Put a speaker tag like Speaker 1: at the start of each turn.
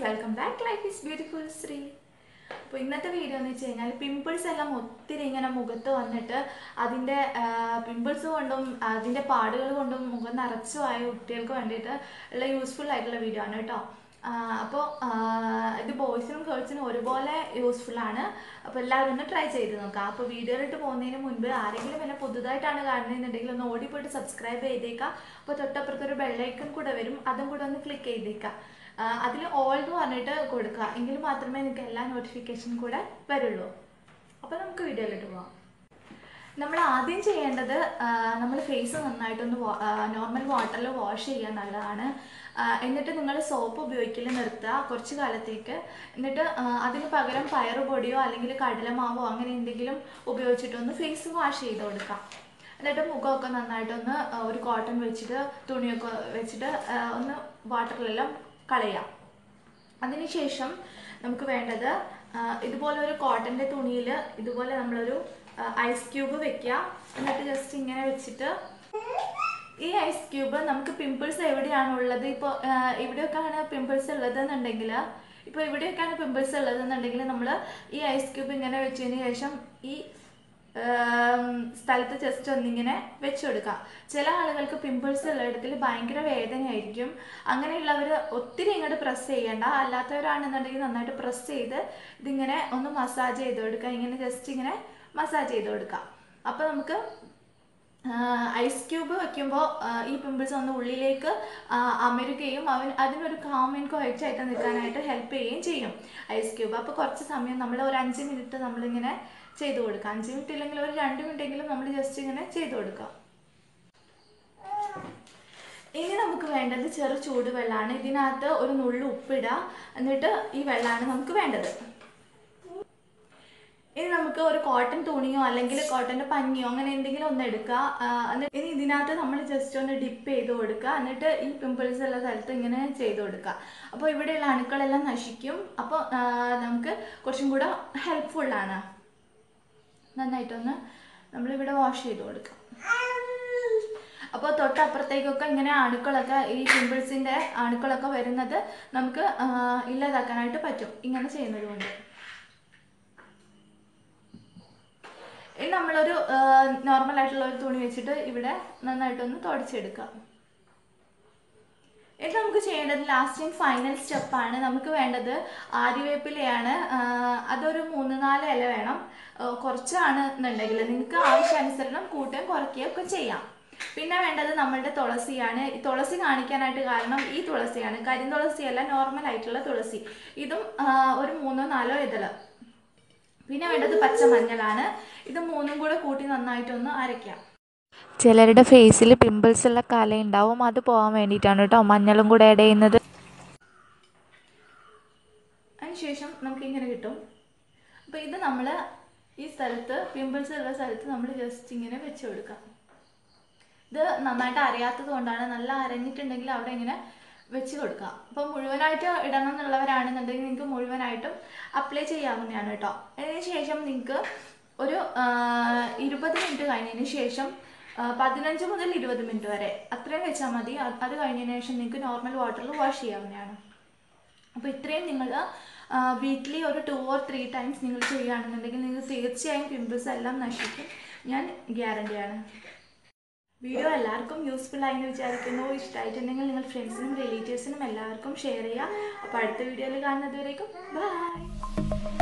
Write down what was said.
Speaker 1: welcome back. Life is beautiful, Sri. അപ്പോൾ ഇന്നത്തെ video എന്ന് വെച്ച് കഴിഞ്ഞാൽ പിമ്പിൾസ് എല്ലാം ഒത്തിരി ഇങ്ങനെ മുഖത്ത് വന്നിട്ട് അതിൻ്റെ പിമ്പിൾസ് കൊണ്ടും അതിൻ്റെ പാടുകൾ കൊണ്ടും മുഖം നിറച്ചുമായ കുട്ടികൾക്ക് വേണ്ടിയിട്ട് ഉള്ള യൂസ്ഫുൾ ആയിട്ടുള്ള വീഡിയോ ആണ് കേട്ടോ. അപ്പോൾ ഇത് ബോയ്സിനും ഗേൾസിനും ഒരുപോലെ യൂസ്ഫുൾ ആണ്. അപ്പോൾ എല്ലാവരും ഒന്ന് ട്രൈ ചെയ്ത് നോക്കാം. അപ്പോൾ വീഡിയോയിലിട്ട് പോകുന്നതിന് മുൻപ് ആരെങ്കിലും എന്നെ പുതുതായിട്ടാണ് കാണുന്നതെന്നുണ്ടെങ്കിൽ ഒന്ന് ഓടിപ്പോയിട്ട് സബ്സ്ക്രൈബ് ചെയ്തേക്കാം. അപ്പോൾ തൊട്ടപ്പുറത്തൊരു ബെല്ലൈക്കൺ കൂടെ വരും, അതും കൂടെ ഒന്ന് ക്ലിക്ക് ചെയ്തേക്കാം. അതിൽ ഓൾ എന്ന് പറഞ്ഞിട്ട് കൊടുക്കുക, എങ്കിൽ മാത്രമേ നിങ്ങൾക്ക് എല്ലാ നോട്ടിഫിക്കേഷൻ കൂടെ വരുള്ളൂ. അപ്പോൾ നമുക്ക് വീഡിയോയിലിട്ട് പോകാം. നമ്മൾ ആദ്യം ചെയ്യേണ്ടത് നമ്മൾ ഫേസ് നന്നായിട്ടൊന്ന് നോർമൽ വാട്ടറിൽ വാഷ് ചെയ്യാൻ നല്ലതാണ്. എന്നിട്ട് നിങ്ങൾ സോപ്പ് ഉപയോഗിക്കൽ നിർത്തുക കുറച്ച് കാലത്തേക്ക്. എന്നിട്ട് അതിന് പകരം പയറുപൊടിയോ അല്ലെങ്കിൽ കടലമാവോ അങ്ങനെ എന്തെങ്കിലും ഉപയോഗിച്ചിട്ടൊന്ന് ഫേസ് വാഷ് ചെയ്ത് കൊടുക്കാം. എന്നിട്ട് മുഖമൊക്കെ നന്നായിട്ടൊന്ന് ഒരു കോട്ടൺ വെച്ചിട്ട് തുണിയൊക്കെ വെച്ചിട്ട് ഒന്ന് വാട്ടറിലെല്ലാം കളയാം. അതിനുശേഷം നമുക്ക് വേണ്ടത് ഇതുപോലെ ഒരു കോട്ടൻ്റെ തുണിയിൽ ഇതുപോലെ നമ്മളൊരു ഐസ് ക്യൂബ് വെക്കുക. എന്നിട്ട് ജസ്റ്റ് ഇങ്ങനെ വെച്ചിട്ട് ഈ ഐസ് ക്യൂബ് നമുക്ക് പിമ്പിൾസ് എവിടെയാണുള്ളത്, ഇപ്പോൾ ഇവിടെയൊക്കെയാണ് പിമ്പിൾസ് ഉള്ളതെന്നുണ്ടെങ്കിൽ നമ്മൾ ഈ ഐസ് ക്യൂബ് ഇങ്ങനെ വെച്ചതിന് ശേഷം ഈ സ്ഥലത്ത് ജസ്റ്റ് ഒന്നിങ്ങനെ വെച്ച് കൊടുക്കുക. ചില ആളുകൾക്ക് പിമ്പിൾസ് ഉള്ളിടത്തിൽ ഭയങ്കര വേദനയായിരിക്കും. അങ്ങനെയുള്ളവർ ഒത്തിരി ഇങ്ങോട്ട് പ്രസ് ചെയ്യേണ്ട. അല്ലാത്തവരാണെന്നുണ്ടെങ്കിൽ നന്നായിട്ട് പ്രസ് ചെയ്ത് ഇതിങ്ങനെ ഒന്ന് മസാജ് ചെയ്ത് കൊടുക്കുക. ഇങ്ങനെ ജസ്റ്റ് ഇങ്ങനെ മസാജ് ചെയ്ത് കൊടുക്കുക. അപ്പോൾ നമുക്ക് ഐസ് ക്യൂബ് വയ്ക്കുമ്പോൾ ഈ പിമ്പിൾസ് ഒന്ന് ഉള്ളിലേക്ക് അമരുകയും അതിനൊരു കാം ആൻഡ് ക്വയറ്റ് ആയിട്ട് നിൽക്കാനായിട്ട് ഹെൽപ്പ് ചെയ്യുകയും ചെയ്യും ഐസ് ക്യൂബ്. അപ്പോൾ കുറച്ച് സമയം നമ്മൾ ഒരു 5 മിനിറ്റ് നമ്മളിങ്ങനെ ചെയ്ത് കൊടുക്കുക. 5 മിനിറ്റ് ഇല്ലെങ്കിൽ ഒരു 2 മിനിറ്റെങ്കിലും നമ്മൾ ജസ്റ്റ് ഇങ്ങനെ ചെയ്ത് കൊടുക്കുക. ഇനി നമുക്ക് വേണ്ടത് ചെറു ചൂടുവെള്ളമാണ്. ഇതിനകത്ത് ഒരു നുള്ളു ഉപ്പിടുക. എന്നിട്ട് ഈ വെള്ളമാണ് നമുക്ക് വേണ്ടത്. ഇനി നമുക്ക് ഒരു കോട്ടൺ തുണിയോ അല്ലെങ്കിൽ കോട്ടൻ്റെ പഞ്ഞിയോ അങ്ങനെ എന്തെങ്കിലും ഒന്ന് എടുക്കുക. എന്നിട്ട് ഇനി ഇതിനകത്ത് നമ്മൾ ജസ്റ്റ് ഒന്ന് ഡിപ്പ് ചെയ്ത് കൊടുക്കുക. എന്നിട്ട് ഈ പിമ്പിൾസ് ഉള്ള സ്ഥലത്ത് ഇങ്ങനെ ചെയ്ത് കൊടുക്കുക. അപ്പോൾ ഇവിടെയുള്ള അണുക്കളെല്ലാം നശിക്കും. അപ്പോൾ നമുക്ക് കുറച്ചും കൂടെ ഹെൽപ്ഫുള്ളാണ്. നന്നായിട്ടൊന്ന് നമ്മളിവിടെ വാഷ് ചെയ്ത് കൊടുക്കാം. അപ്പോൾ തൊട്ടപ്പുറത്തേക്കൊക്കെ ഇങ്ങനെ അണുക്കളൊക്കെ ഈ പിമ്പിൾസിൻ്റെ അണുക്കളൊക്കെ വരുന്നത് നമുക്ക് ഇല്ലാതാക്കാനായിട്ട് പറ്റും ഇങ്ങനെ ചെയ്യുന്നത് കൊണ്ട്. ഇനി നമ്മളൊരു നോർമലായിട്ടുള്ള ഒരു തുണി വെച്ചിട്ട് ഇവിടെ നന്നായിട്ടൊന്ന് തുടച്ചെടുക്കാം. ഇത് നമുക്ക് ചെയ്യേണ്ടത് ലാസ്റ്റ് ആൻഡ് ഫൈനൽ സ്റ്റെപ്പാണ്. നമുക്ക് വേണ്ടത് ആര്യവേപ്പിലയാണ്. അതൊരു 3-4 ഇല വേണം. കുറച്ചാണ് എന്നുണ്ടെങ്കിൽ നിങ്ങൾക്ക് ആവശ്യാനുസരണം കൂട്ടുകയും കുറയ്ക്കുകയും ഒക്കെ ചെയ്യാം. പിന്നെ വേണ്ടത് നമ്മളുടെ തുളസിയാണ്. ഈ തുളസി കാണിക്കാനായിട്ട് കാരണം ഈ തുളസിയാണ്, കരിന്തുളസിയല്ല, നോർമൽ ആയിട്ടുള്ള തുളസി. ഇതും ഒരു 3-4 ഇതൾ. പിന്നെ വേണ്ടത് പച്ചമഞ്ഞളാണ്. ഇത് 3ഉം കൂടെ കൂട്ടി നന്നായിട്ടൊന്ന് അരയ്ക്കാം.
Speaker 2: ചിലരുടെ ഫേസിൽ പിമ്പിൾസ് ഉള്ള കലയുണ്ടാവും, അത് പോകാൻ വേണ്ടിയിട്ടാണ് കേട്ടോ മഞ്ഞളും കൂടെ ആഡ് ചെയ്യുന്നത്.
Speaker 1: അതിനുശേഷം നമുക്കിങ്ങനെ കിട്ടും. അപ്പോൾ ഇത് നമ്മൾ ഈ സ്ഥലത്ത് പിമ്പിൾസ് ഉള്ള സ്ഥലത്ത് നമ്മൾ ജസ്റ്റ് ഇങ്ങനെ വെച്ച് കൊടുക്കാം. ഇത് നന്നായിട്ട് അരയാത്തത് കൊണ്ടാണ്. നല്ല അരഞ്ഞിട്ടുണ്ടെങ്കിൽ അവിടെ ഇങ്ങനെ വെച്ച് കൊടുക്കുക. അപ്പോൾ മുഴുവനായിട്ട് ഇടണം എന്നുള്ളവരാണെന്നുണ്ടെങ്കിൽ നിങ്ങൾക്ക് മുഴുവനായിട്ടും അപ്ലൈ ചെയ്യാവുന്നതാണ് കേട്ടോ. അതിന് ശേഷം നിങ്ങൾക്ക് ഒരു 20 മിനിറ്റ് കഴിഞ്ഞതിന് ശേഷം 15 മുതൽ 20 മിനിറ്റ് വരെ അത്രയും വെച്ചാൽ മതി. അത് കഴിഞ്ഞതിന് ശേഷം നിങ്ങൾക്ക് നോർമൽ വാട്ടറിൽ വാഷ് ചെയ്യാവുന്നതാണ്. അപ്പോൾ ഇത്രയും നിങ്ങൾ വീക്ക്ലി ഒരു 2 or 3 ടൈംസ് നിങ്ങൾ ചെയ്യുകയാണെന്നുണ്ടെങ്കിൽ നിങ്ങൾക്ക് തീർച്ചയായും പിമ്പിൾസ് എല്ലാം നശിക്കും. ഞാൻ ഗ്യാരണ്ടിയാണ്. വീഡിയോ എല്ലാവർക്കും യൂസ്ഫുൾ ആയി എന്ന് വിചാരിക്കുന്നു. ഇഷ്ടമായിട്ടുണ്ടെങ്കിൽ നിങ്ങൾ ഫ്രണ്ട്സിനും റിലേറ്റീവ്സിനും എല്ലാവർക്കും ഷെയർ ചെയ്യുക. അപ്പോൾ അടുത്ത വീഡിയോയിൽ കാണുന്നത് വരേക്കും ബൈ.